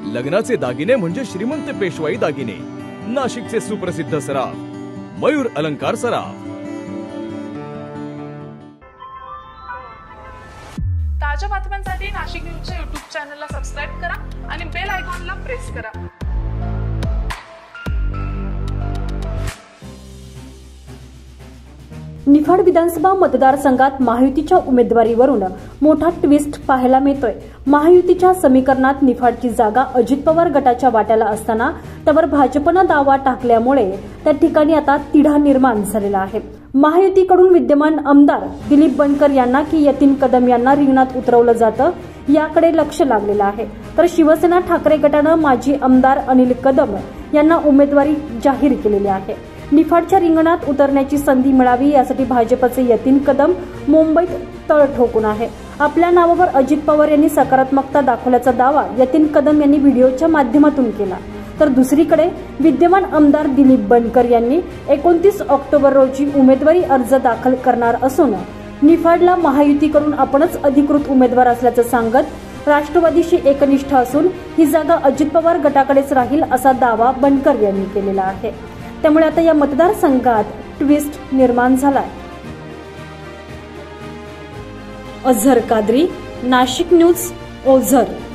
लग्नाचे दागिने म्हणजे श्रीमंत पेशवाई दागिने, नाशिकचे सुप्रसिद्ध सराफ मयूर अलंकार सराफ। ताज्या बातम्यांसाठी नाशिक न्यूजच्या YouTube चॅनलला सबस्क्राइब करा आणि बेल आयकॉनला प्रेस करा। निफाड विधानसभा मतदारसंघात महायुतीच्या उमेदवारीवरून मोठा ट्विस्ट पाहायला मिळतोय। महायुतीच्या समीकरणात निफाडची जागा अजित पवार गटाच्या वाट्याला असताना त्यावर भाजपनं दावा टाकल्यामुळे त्या ठिकाणी आता तिढा निर्माण झालेला आहे। महायुतीकडून विद्यमान आमदार दिलीप बनकर यांना की यतीन कदम यांना रिंगणात उतरवलं जातं याकडे लक्ष लागलेलं आहे। तर शिवसेना ठाकरे गटानं माजी आमदार अनिल कदम यांना उमेदवारी जाहीर केलेली आहे। निफाडच्या रिंगणात उतरण्याची संधी मिळावी यासाठी भाजपचे यतीन कदम मुंबईत तळ ठोकून आहे। आपल्या नावावर अजित पवार यांनी सकारात्मकता दाखवल्याचा दावा यतीन कदम यांनी व्हिडिओच्या माध्यमातून केला। तर दुसरीकडे विद्यमान आमदार दिलीप बनकर यांनी 29 ऑक्टोबर रोजी उमेदवारी अर्ज दाखल करणार असून निफाडला महायुतीकडून आपणच अधिकृत उमेदवार असल्याचं सांगत राष्ट्रवादीशी एकनिष्ठ असून ही जागा अजित पवार गटाकडेच राहील असा दावा बनकर यांनी केलेला आहे। त्यामुळे आता या मतदारसंघात ट्विस्ट निर्माण झालाय। अझहर कादरी, नाशिक न्यूज, ओझर।